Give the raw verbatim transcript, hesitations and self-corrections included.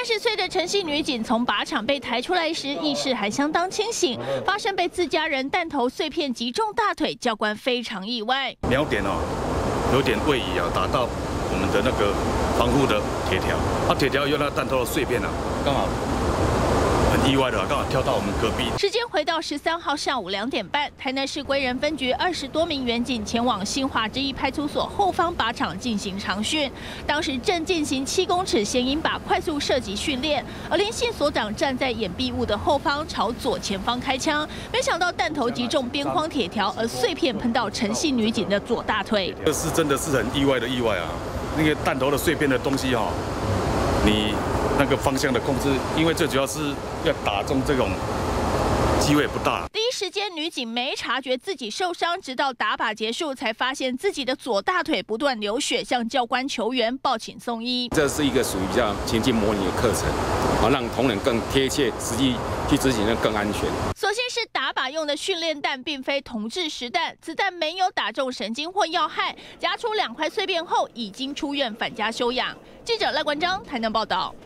三十岁的陈姓女警从靶场被抬出来时，意识还相当清醒。发生被自家人弹头碎片击中大腿，教官非常意外。 瞄点哦，有点位移啊，打到我们的那个防护的铁条，啊，铁条有那弹头的碎片啊，刚好。 很意外的，刚好跳到我们隔壁。 时间回到十三号上午两点半，台南市归仁分局二十多名员警前往新华之一派出所后方靶场进行长训。当时正进行七公尺显影靶快速射击训练，而林姓所长站在掩蔽物的后方，朝左前方开枪，没想到弹头击中边框铁条，而碎片喷到陈姓女警的左大腿。 这是真的是很意外的意外啊！那个弹头的碎片的东西哈、哦，你。 那个方向的控制，因为最主要是要打中这种机会不大。 第一时间，女警没察觉自己受伤，直到打靶结束才发现自己的左大腿不断流血，向教官求援，报请送医。 这是一个属于比较情境模拟的课程，啊，让同仁更贴切、实际去执行的更安全。 所幸是打靶用的训练弹，并非同制实弹，子弹没有打中神经或要害，夹出两块碎片后，已经出院返家休养。记者赖冠章台南报道。